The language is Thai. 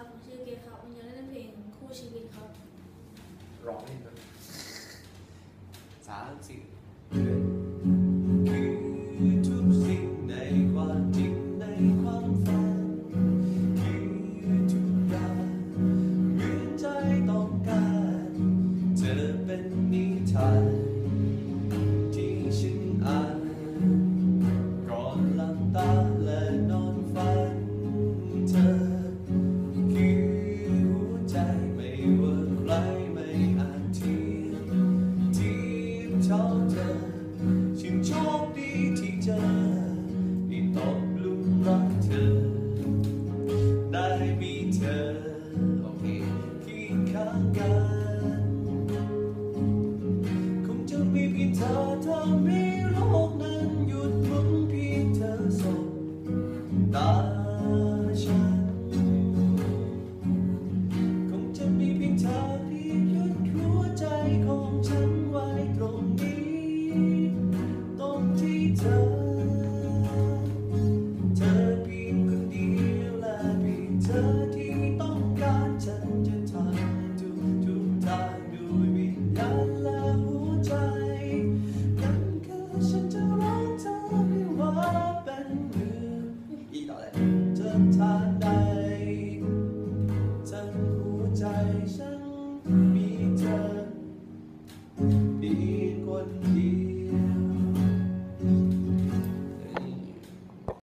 ครับผมชื่อเกดครับผมอยากเล่นเพลงคู่ชีวิตครับร้องเองนะ 30คือทุกสิ่งในความจริงในความฝันคือทุกอย่างเหมือนใจต้องการเธอเป็นนิทานที่ฉันอ่านก่อนหลับตาและนอนฝันเธอคือหัวใจไม่ว่าใครไม่อาจเทียบเท่าเธอฉันโชคดีที่เจอได้ตกหลุมรักเธอได้มีเธอโอเคเคียงข้างกันคงจะมีเพียงเธอทำให้โลกนั้นหยุดหมุนเพียงเธอสบตาฉันคงจะมีเพียงเธอที่ยึดหัวใจของฉันไว้ตรงนี้ตรงที่เธอ